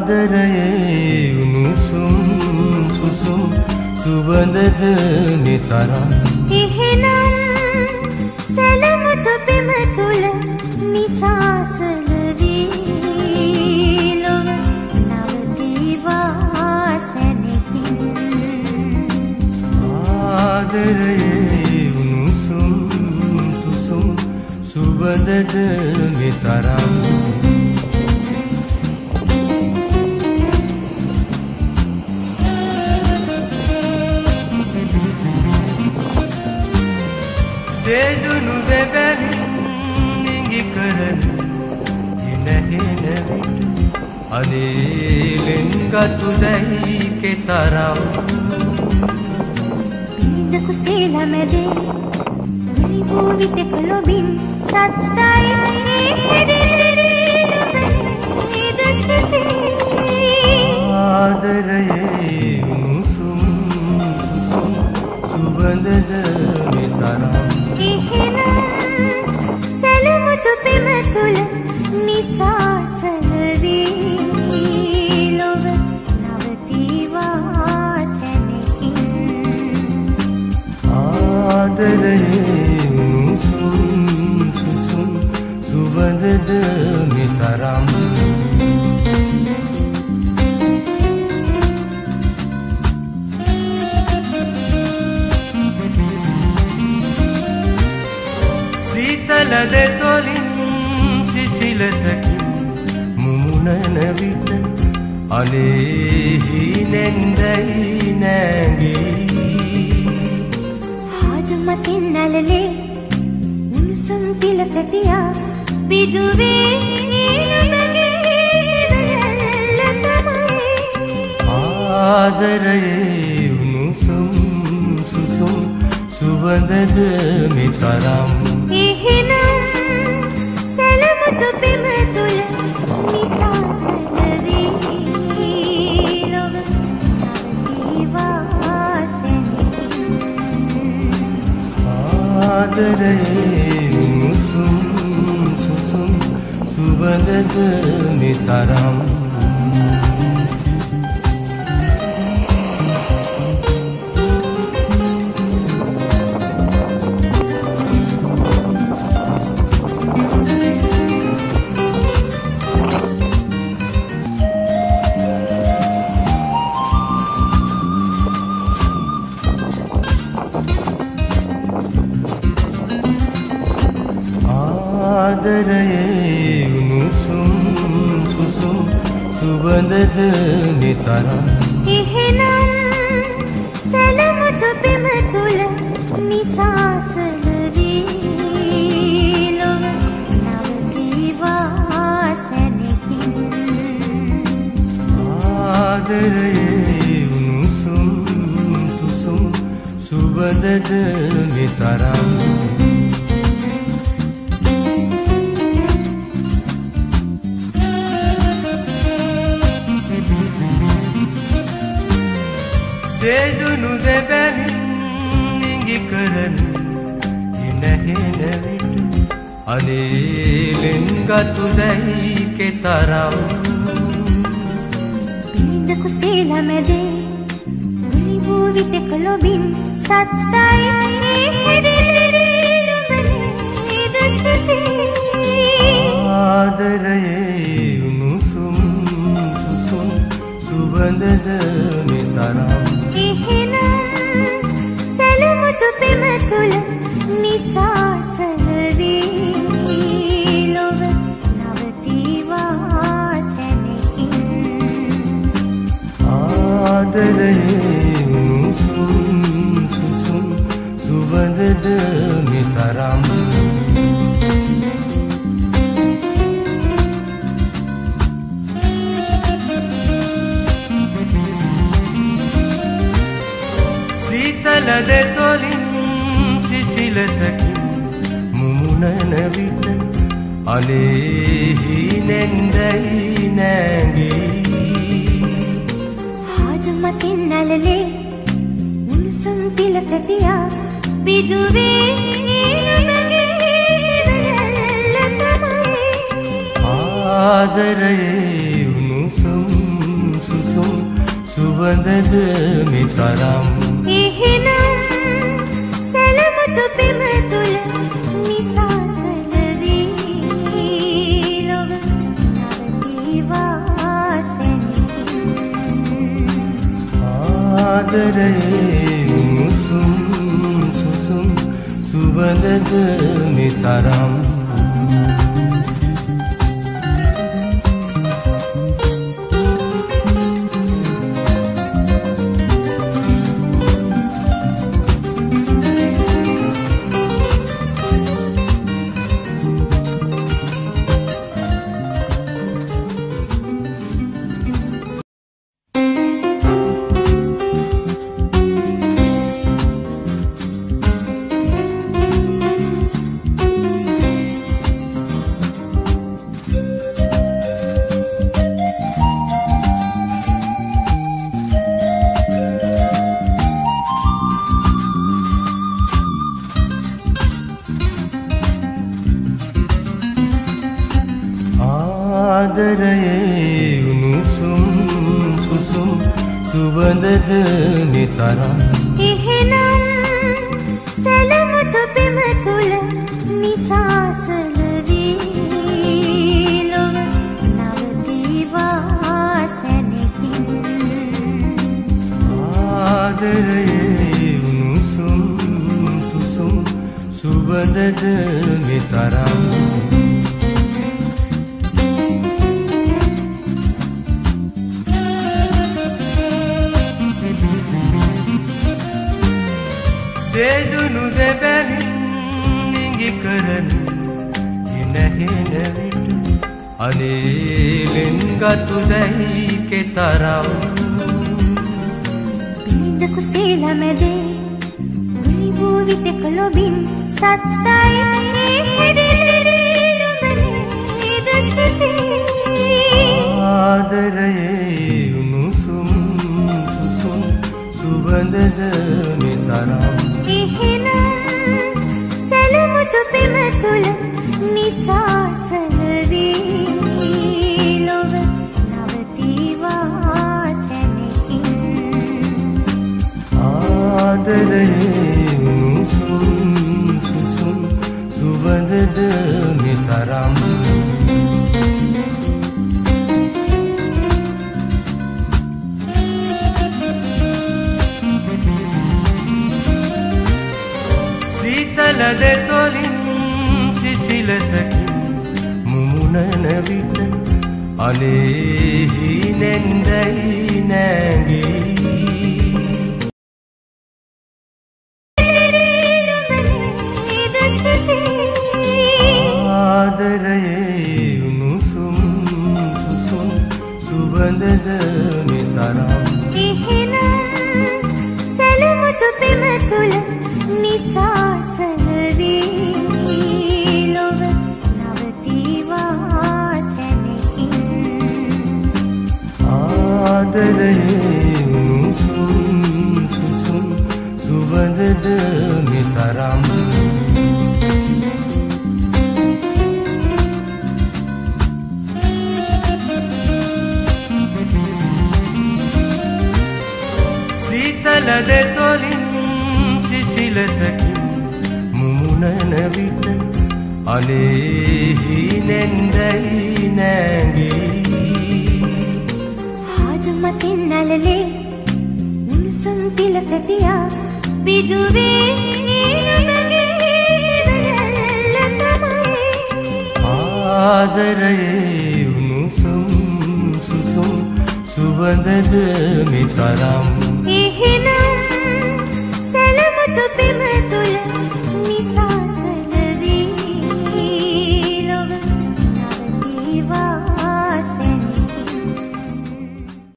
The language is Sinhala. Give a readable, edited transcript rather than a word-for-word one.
ආදරයේ උණුසුම් සුසුම් සුවඳද නිතරම් එහෙනම් සැලමුතු පෙම තුල නිසාසල වී ලොව නවතිවා සැනකින් ආදරයේ උණුසුම් සුසුම් සුවඳද නිතරම් දෙදුණු දෙබැවින් නිඟි කරන ඉනහෙන විට අනේලෙන් ගතු දැයි කෙතරම් පිළිඳ කුසේල මැදේ මුනි වූ විට කොළඹින් සත්තයි ආදරයේ උණුසුම් සුසුම් සුවඳද නිතරම් එහෙනම් සැලමුතු පෙම තුල නිසාසල වී ලොව නවතිවා සැනකින් ආදරයේ උණුසුම් සුසුම් සුවඳද නිතරම් සීතල දෙතොලින් සිසිලසකින් මුමුණන විට අනේ හිනෙන්දයි නැගී හාදුමතින් නැලලේ උණුසුම් තිලක තියා බිදුවේ සිදරැල්ල තමයි ආදරයේ උණුසුම් සුසුම් සුවඳද නිතරම් එහෙනම් සැලමුතු පෙම තුල නිසාසල වී ලොව නවතිවා සැනකින් ආදරයේ උණුසුම් සුසුම් සුවඳද නිතරම් ආදරයේ උණුසුම් සුසුම් සුවඳද නිතරම් එහෙනම් සැලමුතු පෙම තුල නිසාසල වී ලොව නවතිවා සැනකින් ආදරයේ උණුසුම් සුසුම් සුවඳද නිතරම් දෙදුණු දෙබැවින් නිඟි කරන ඉනහෙන විට අනේලෙන් ගතු දැයි කෙතරම් පිළිඳ කුසේල මැදේ මුනි වූ විට කොළඹින් සත්තයි ආදරයේ උණුසුම් සුසුම් සුවඳද නිතරම් එහෙනම් සැලමුතු පෙම තුල නිසාසල වී ලොව නවතිවා සැනකින් ආදරයේ උණුසුම් සුසුම් සුවඳද නිතරම් සීතල දෙතොලින් සිසිලසකින් මුමුණන විට අනේ හිනෙන්දයි නැගී හාදුමතින් නැලලේ උණුසුම් තිලක තියා බිදුවේ සිදරැල්ල තමයි ආදරයේ උණුසුම් සුවඳද මෙතරම් එහෙනම් සැලමුතු පෙම තුල නිසාසල වී ලොව නවතිවා සැනකින් ආදරයේ උණුසුම් සුසුම් සුවඳද මෙතරම් ආදරයේ උණුසුම් සුසුම් සුවඳද මෙතරම් එහෙනම් සැලමුතු පෙම තුල නිසාසල වී ලොව නවතිවා සැනකින් ආදරයේ උණුසුම් සුසුම් සුවඳද මෙතරම් දෙදුණු දෙබැවින් නිඟි කරන ඉනහෙන විට අනේලෙන් ගතු දැයි කෙතරම් පිළිඳ කුසීල මැදේ උනි වූ විට කොළොබින් සත්තයි හෙදිලි නුඹනේ දසතේ ආදරයේ උණුසුම් සුසුම් සුවඳද මෙතරම් එහෙනම් සැලමුතු පෙම තුල නිසාසල වී ලොව නවතිවා සැනකින් ආදරයේ උණුසුම් සුසුම් සුවඳද මෙතරම් සීතල දෙතොලින් සිසිලසකින් මුමුණන විට අනේ හිනෙන්දයි නැගී ආදරයේ උණුසුම් සුසුම් සුවඳද මෙතරම් එහෙනම් සැලමුතු පෙම තුල නිසාසල වී ලොව නවතිවා සැනකින් ආදරයේ උණුසුම් සුසුම් සුවඳද මෙතරම් සීතල දෙතොලින් සිසිලසකින් මුමුණන විට අනේ හිනෙන්දයි නැගී හාදුමතින් නලලේ උණුසුම් තිලක තියා බිදුවේ නමගේ සිවලල්ල තමයි ආදරයේ උණුසුම් සුසුම් සුවඳද මෙතරම් එහෙනම් සැලමුතු පෙම